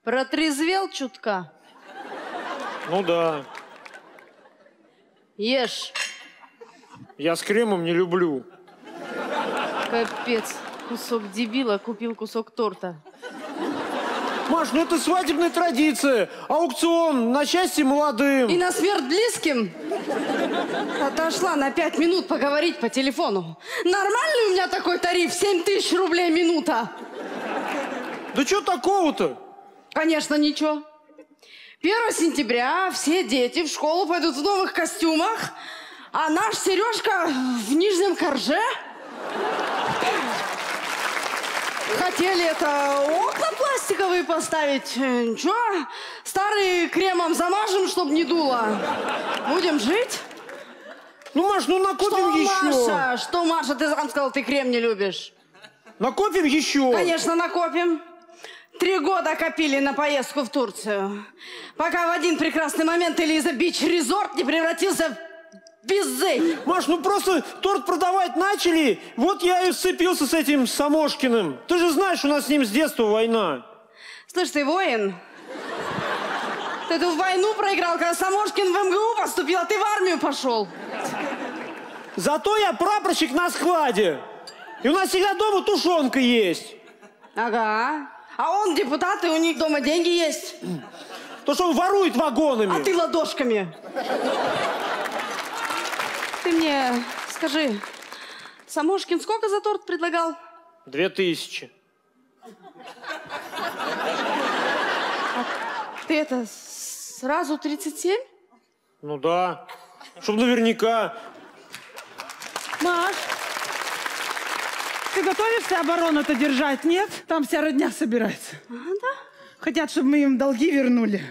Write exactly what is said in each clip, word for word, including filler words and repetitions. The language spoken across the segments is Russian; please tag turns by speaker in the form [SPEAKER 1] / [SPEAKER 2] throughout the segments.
[SPEAKER 1] Протрезвел чутка?
[SPEAKER 2] Ну да.
[SPEAKER 1] Ешь.
[SPEAKER 2] Я с кремом не люблю.
[SPEAKER 1] Капец. Кусок дебила купил кусок торта.
[SPEAKER 2] Маш, ну это свадебная традиция. Аукцион на счастье молодым.
[SPEAKER 1] И на смерть близким? Отошла на пять минут поговорить по телефону. Нормальный у меня такой тариф? семь тысяч рублей минута.
[SPEAKER 2] Да что такого-то?
[SPEAKER 1] Конечно, ничего. первого сентября все дети в школу пойдут в новых костюмах, а наш Сережка в Нижнем Корже. Хотели это окна пластиковые поставить. Ничего, старый кремом замажем, чтобы не дуло. Будем жить.
[SPEAKER 2] Ну, Маш, ну накопим
[SPEAKER 1] Что,
[SPEAKER 2] еще.
[SPEAKER 1] Маша? Что, Маша? Ты сам сказал, ты крем не любишь.
[SPEAKER 2] Накопим еще.
[SPEAKER 1] Конечно, накопим. Три года копили на поездку в Турцию. Пока в один прекрасный момент Элиза Бич Резорт не превратился в беззей.
[SPEAKER 2] Маш, ну просто торт продавать начали, вот я и сцепился с этим Самошкиным. Ты же знаешь, у нас с ним с детства война.
[SPEAKER 1] Слышь, ты воин? Ты эту войну проиграл, когда Самошкин в эм гэ у поступил, а ты в армию пошел.
[SPEAKER 2] Зато я прапорщик на складе. И у нас всегда дома тушенка есть.
[SPEAKER 1] Ага. А он депутат, и у них дома деньги есть.
[SPEAKER 2] То, что он ворует вагонами.
[SPEAKER 1] А ты ладошками. Ты мне скажи, Самошкин сколько за торт предлагал?
[SPEAKER 2] Две тысячи.
[SPEAKER 1] А ты это сразу тридцать семь?
[SPEAKER 2] Ну да. Чтоб наверняка.
[SPEAKER 3] Маш, ты готовишься оборону-то держать, нет? Там вся родня собирается.
[SPEAKER 1] А, да?
[SPEAKER 3] Хотят, чтобы мы им долги вернули.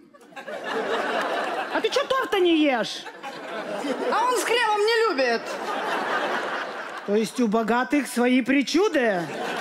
[SPEAKER 3] А ты что торта не ешь?
[SPEAKER 1] А он с кремом не любит.
[SPEAKER 3] То есть у богатых свои причуды?